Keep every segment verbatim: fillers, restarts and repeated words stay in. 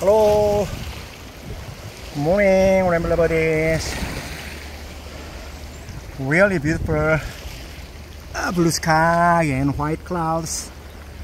Hello, good morning, Rambler buddies. Really beautiful uh, blue sky and white clouds.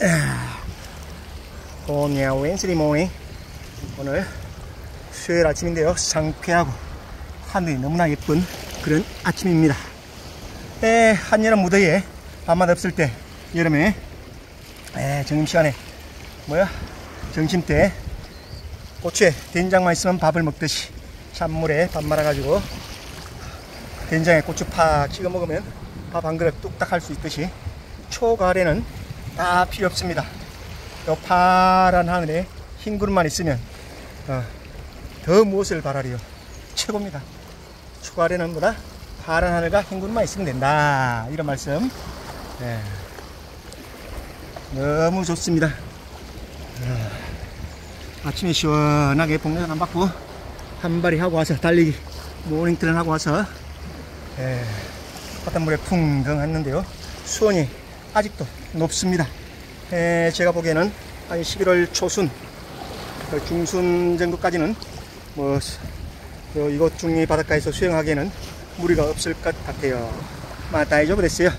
On yeah, Wednesday morning. 오늘 수요일 아침인데요. 상쾌하고 하늘이 너무나 예쁜 그런 아침입니다. 에, 한여름 무더위에 밤낮 없을 때 여름에 에, 점심시간에 뭐야 점심때 고추에 된장만 있으면 밥을 먹듯이 찬물에 밥 말아가지고 된장에 고추 팍 찍어 먹으면 밥 한 그릇 뚝딱 할 수 있듯이 초가을에는 다 필요 없습니다. 요 파란 하늘에 흰 구름만 있으면 어, 더 무엇을 바라리요. 최고입니다. 초가을에는 뭐다? 파란 하늘과 흰 구름만 있으면 된다. 이런 말씀. 네. 너무 좋습니다. 어. 아침에 시원하게 복내전 안 받고 한 발이 하고 와서 달리기 모닝트런 하고 와서 에, 바닷물에 풍덩 했는데요. 수온이 아직도 높습니다. 에, 제가 보기에는 한 십일월 초순 중순 정도까지는 뭐 이곳 중리 바닷가에서 수영하기에는 무리가 없을 것 같아요. 마 다이저브 됐어요.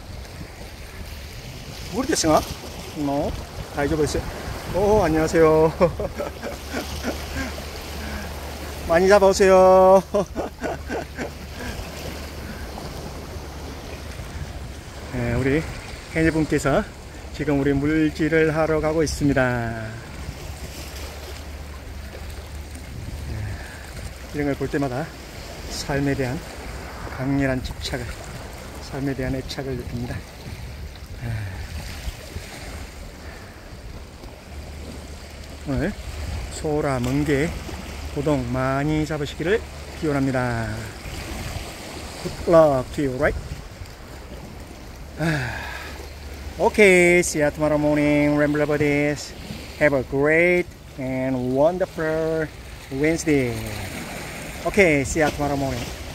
무리 됐어요? 뭐 다이저브 됐어요. 오, 안녕하세요. 많이 잡아오세요. 네, 우리 해녀분께서 지금 우리 물질을 하러 가고 있습니다. 네, 이런 걸 볼 때마다 삶에 대한 강렬한 집착을, 삶에 대한 애착을 느낍니다. 네. 오늘 소라, 멍게, 고동 많이 잡으시기를 기원합니다. Good luck to you, right? Okay, see you tomorrow morning, Rambler buddies. Have a great and wonderful Wednesday. Okay, see you tomorrow morning.